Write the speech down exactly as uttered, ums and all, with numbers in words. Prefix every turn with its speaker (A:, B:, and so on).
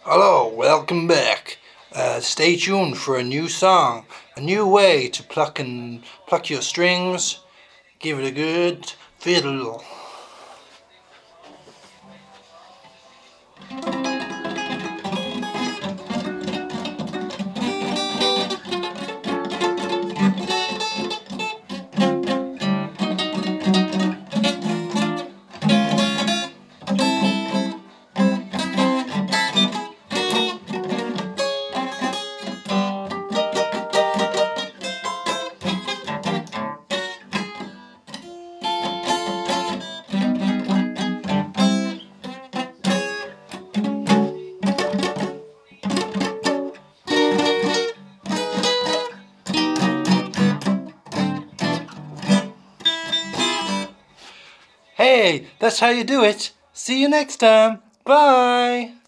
A: Hello, welcome back. Uh, stay tuned for a new song, a new way to pluck and pluck your strings. Give it a good fiddle. Hey, that's how you do it. See you next time. Bye.